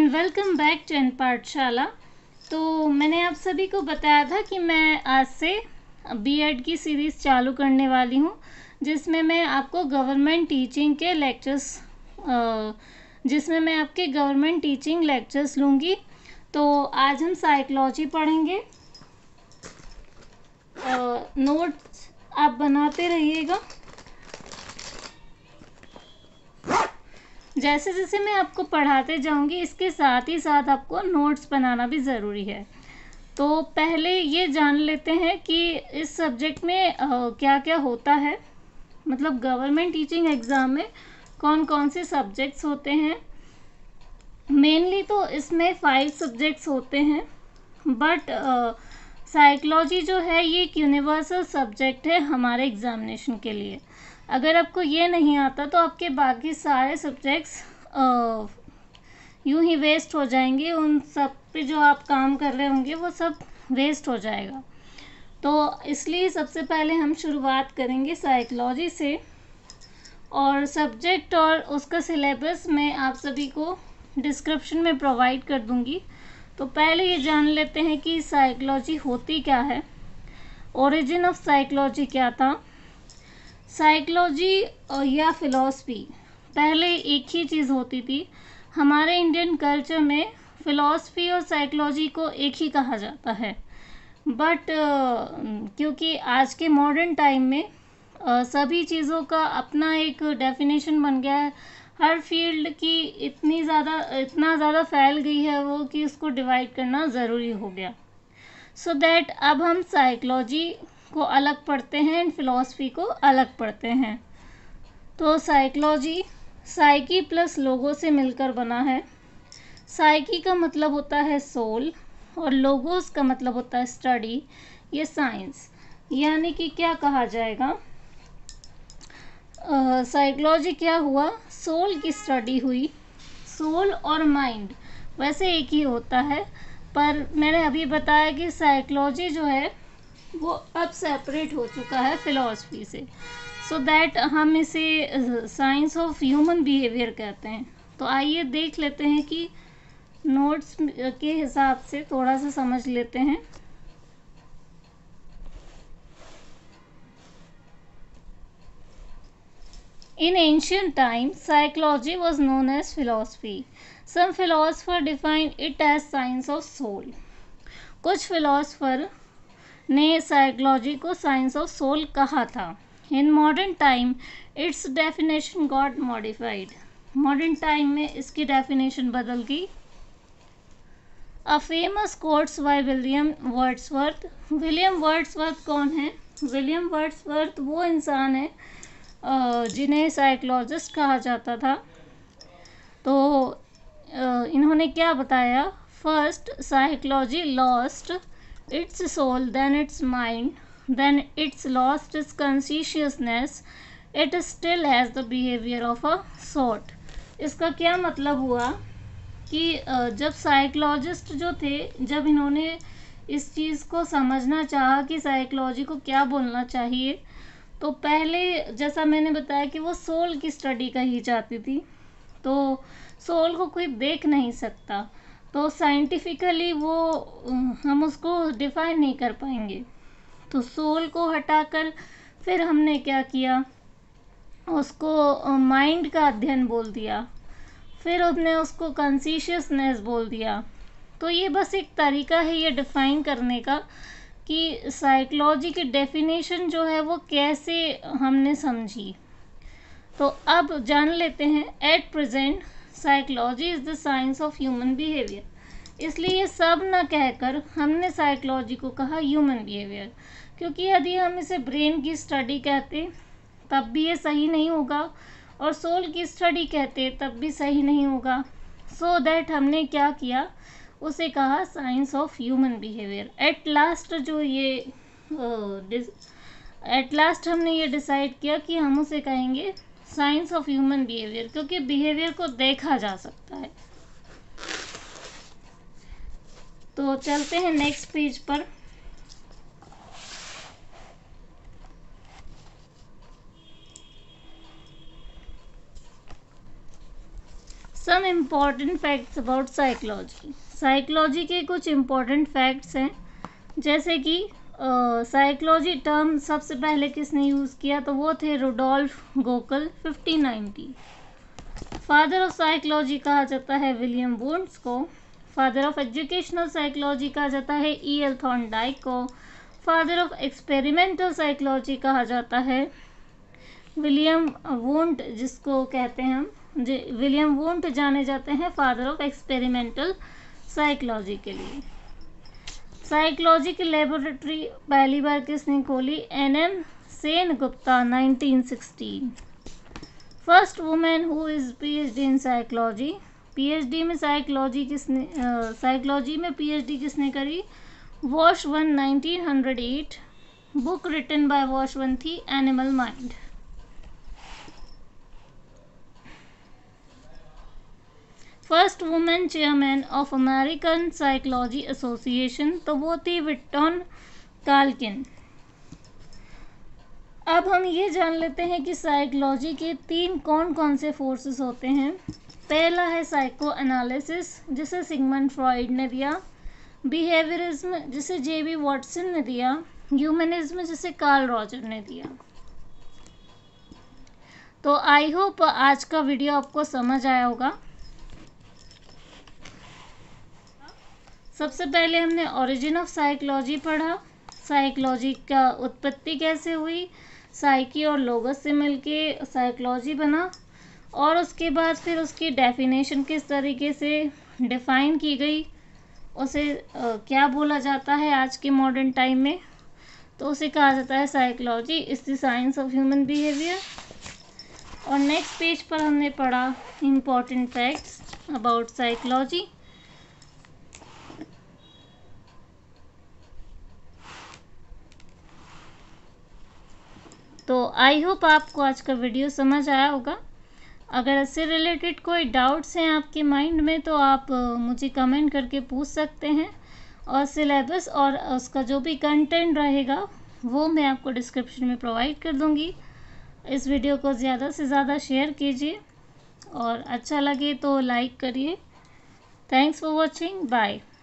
And welcome back to N Pathshala. तो मैंने आप सभी को बताया था कि मैं आज से बीएड की सीरीज़ चालू करने वाली हूँ, जिसमें मैं आपको गवर्नमेंट टीचिंग के लेक्चर्स लूँगी। तो आज हम साइकोलॉजी पढ़ेंगे। नोट्स आप बनाते रहिएगा। जैसे जैसे मैं आपको पढ़ाते जाऊंगी, इसके साथ ही साथ आपको नोट्स बनाना भी ज़रूरी है। तो पहले ये जान लेते हैं कि इस सब्जेक्ट में क्या क्या होता है, मतलब गवर्नमेंट टीचिंग एग्ज़ाम में कौन कौन से सब्जेक्ट्स होते हैं। मेनली तो इसमें 5 सब्जेक्ट्स होते हैं, बट साइकोलॉजी जो है ये एक यूनिवर्सल सब्जेक्ट है हमारे एग्ज़ामिनेशन के लिए। अगर आपको ये नहीं आता तो आपके बाकी सारे सब्जेक्ट्स यूं ही वेस्ट हो जाएंगे। उन सब पे जो आप काम कर रहे होंगे वो सब वेस्ट हो जाएगा। तो इसलिए सबसे पहले हम शुरुआत करेंगे साइकोलॉजी से, और सब्जेक्ट और उसका सिलेबस मैं आप सभी को डिस्क्रिप्शन में प्रोवाइड कर दूंगी। तो पहले ये जान लेते हैं कि साइकोलॉजी होती क्या है, ओरिजिन ऑफ साइकोलॉजी क्या था। साइकोलॉजी या फिलॉसफी पहले एक ही चीज़ होती थी। हमारे इंडियन कल्चर में फिलॉसफी और साइकोलॉजी को एक ही कहा जाता है, बट क्योंकि आज के मॉडर्न टाइम में सभी चीज़ों का अपना एक डेफिनेशन बन गया है। हर फील्ड की इतना ज़्यादा फैल गई है वो कि उसको डिवाइड करना ज़रूरी हो गया। सो दैट अब हम साइकोलॉजी को अलग पढ़ते हैं एंड फिलॉसफी को अलग पढ़ते हैं। तो साइकोलॉजी साइकी प्लस लोगो से मिलकर बना है। साइकी का मतलब होता है सोल और लोगोस का मतलब होता है स्टडी, ये साइंस। यानी कि क्या कहा जाएगा, साइकोलॉजी क्या हुआ, सोल की स्टडी हुई। सोल और माइंड वैसे एक ही होता है, पर मैंने अभी बताया कि साइकोलॉजी जो है वो अब सेपरेट हो चुका है फिलॉसफी से। सो दैट हम इसे साइंस ऑफ ह्यूमन बिहेवियर कहते हैं। तो आइए देख लेते हैं कि नोट्स के हिसाब से थोड़ा सा समझ लेते हैं। In ancient times, psychology was known as philosophy. Some philosophers defined it as science of soul. कुछ फिलोसफर ने साइकोलॉजी को साइंस ऑफ सोल कहा था। In modern time its definition got modified. Modern time में इसकी डेफिनेशन बदल गई। A famous quotes by William Wordsworth. William Wordsworth कौन है? विलियम वर्ड्सवर्थ वो इंसान है जिन्हें साइकोलॉजिस्ट कहा जाता था। तो इन्होंने क्या बताया, first psychology lost its soul, then its mind, then its lost its consciousness, it still has the behaviour of a sort. इसका क्या मतलब हुआ कि जब साइकोलॉजिस्ट जो थे, जब इन्होंने इस चीज़ को समझना चाहा कि साइकोलॉजी को क्या बोलना चाहिए, तो पहले जैसा मैंने बताया कि वो सोल की स्टडी का ही चाहती थी। तो सोल को कोई देख नहीं सकता, तो साइंटिफिकली वो हम उसको डिफाइन नहीं कर पाएंगे। तो सोल को हटाकर फिर हमने क्या किया, उसको माइंड का अध्ययन बोल दिया, फिर हमने उसको कॉन्शियसनेस बोल दिया। तो ये बस एक तरीका है ये डिफाइन करने का कि साइकोलॉजी की डेफिनेशन जो है वो कैसे हमने समझी। तो अब जान लेते हैं, at present psychology is the science of human behaviour. इसलिए सब ना कहकर हमने साइकोलॉजी को कहा ह्यूमन बिहेवियर, क्योंकि यदि हम इसे ब्रेन की स्टडी कहते तब भी ये सही नहीं होगा, और सोल की स्टडी कहते तब भी सही नहीं होगा। सो दैट हमने क्या किया, उसे कहा science of human behaviour. At last हमने ये डिसाइड किया कि हम उसे कहेंगे साइंस ऑफ ह्यूमन बिहेवियर, क्योंकि बिहेवियर को देखा जा सकता है। तो चलते हैं नेक्स्ट पेज पर। Some important facts about psychology. Psychology के कुछ इम्पॉर्टेंट फैक्ट्स हैं, जैसे कि साइकोलॉजी टर्म सबसे पहले किसने यूज़ किया, तो वो थे Rudolf Gockel 1590। Father of psychology कहा जाता है विलियम वुंड्स को। फादर ऑफ एजुकेशनल साइकोलॉजी कहा जाता है E.L. थॉर्नडाइक को। फादर ऑफ एक्सपेरिमेंटल साइकोलॉजी कहा जाता है विलियम वुंड, जिसको कहते हैं हम विलियम वुंड जाने जाते हैं फादर ऑफ एक्सपेरिमेंटल साइकोलॉजी के लिए। साइकोलॉजी की लेबोरेटरी पहली बार किसने खोली, N.M. Sengupta 1916। First women who is PhD in psychology. PhD में साइकोलॉजी में PhD किसने करी, Washburn 1908। Book written by Washburn थी animal mind. First women chairman of American psychology association, तो वो थी विक्टोन काल्किन। अब हम ये जान लेते हैं कि साइकोलॉजी के कौन कौन से फोर्सेस होते हैं। पहला है साइको एनालिसिस, जिसे सिगमंड फ्रॉइड ने दिया। बिहेवियरिज्म, जिसे J.B. वॉटसन ने दिया। ह्यूमनिज्म, जिसे कार्ल रॉजर ने दिया। तो आई होप आज का वीडियो आपको समझ आया होगा। सबसे पहले हमने ओरिजिन ऑफ साइकोलॉजी पढ़ा, साइकोलॉजी का उत्पत्ति कैसे हुई, साइकी और लोगस से मिलके साइकोलॉजी बना, और उसके बाद फिर उसकी डेफिनेशन किस तरीके से डिफ़ाइन की गई, उसे क्या बोला जाता है आज के मॉडर्न टाइम में, तो उसे कहा जाता है psychology is the science of human behaviour. और नेक्स्ट पेज पर हमने पढ़ा इम्पॉर्टेंट फैक्ट्स अबाउट साइकोलॉजी। तो आई होप आपको आज का वीडियो समझ आया होगा। अगर इससे रिलेटेड कोई डाउट्स हैं आपके माइंड में, तो आप मुझे कमेंट करके पूछ सकते हैं, और सिलेबस और उसका जो भी कंटेंट रहेगा वो मैं आपको डिस्क्रिप्शन में प्रोवाइड कर दूंगी। इस वीडियो को ज़्यादा से ज़्यादा शेयर कीजिए, और अच्छा लगे तो लाइक करिए। Thanks for watching, bye.